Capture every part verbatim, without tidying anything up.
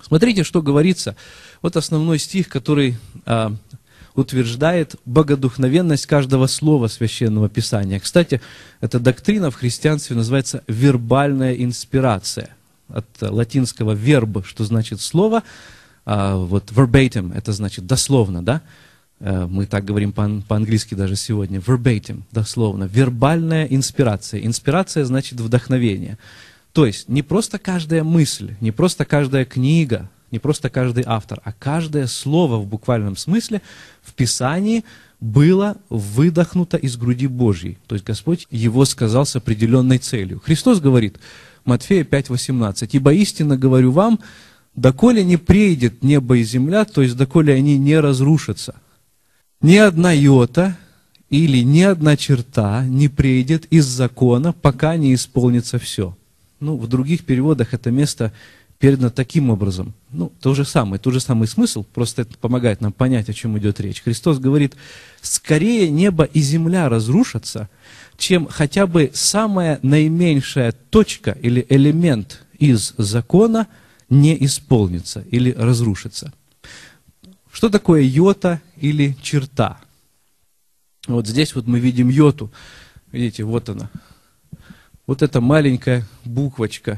Смотрите, что говорится. Вот основной стих, который а, утверждает богодухновенность каждого слова Священного Писания. Кстати, эта доктрина в христианстве называется вербальная инспирация. От латинского verb, что значит слово, а, вот verbatim, это значит дословно, да? Мы так говорим по-английски даже сегодня. Verbatim, дословно. Вербальная инспирация. Инспирация значит вдохновение. То есть не просто каждая мысль, не просто каждая книга, не просто каждый автор, а каждое слово в буквальном смысле в Писании было выдохнуто из груди Божьей. То есть Господь его сказал с определенной целью. Христос говорит, Матфея пять восемнадцать, «Ибо истинно говорю вам, доколе не преидет небо и земля, то есть доколе они не разрушатся, ни одна йота или ни одна черта не преидет из закона, пока не исполнится все». Ну, в других переводах это место передано таким образом. Ну, то же самое, тот же самый смысл, просто это помогает нам понять, о чем идет речь. Христос говорит, скорее небо и земля разрушатся, чем хотя бы самая наименьшая точка или элемент из закона не исполнится или разрушится. Что такое йота или черта? Вот здесь вот мы видим йоту. Видите, вот она. Вот эта маленькая буквочка,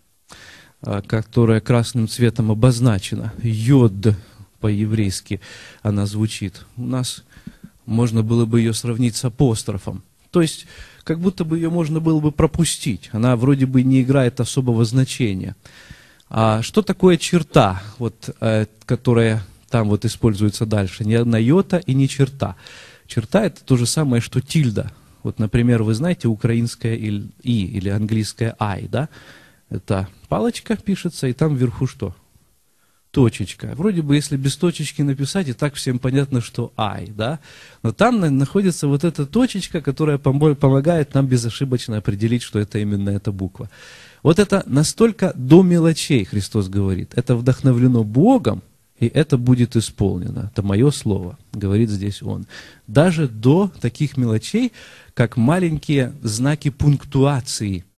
которая красным цветом обозначена. Йод по-еврейски она звучит. У нас можно было бы ее сравнить с апострофом. То есть, как будто бы ее можно было бы пропустить. Она вроде бы не играет особого значения. А что такое черта, вот, которая там вот используется дальше? Ни одна йота и ни черта. Черта — это то же самое, что тильда. Вот, например, вы знаете украинское «и» или английское «I», да? Это палочка пишется, и там вверху что? Точечка. Вроде бы, если без точечки написать, и так всем понятно, что «I», да? Но там находится вот эта точечка, которая помогает нам безошибочно определить, что это именно эта буква. Вот это настолько до мелочей, Христос говорит. Это вдохновлено Богом, и это будет исполнено. Это мое слово, говорит здесь Он. Даже до таких мелочей, как маленькие знаки пунктуации.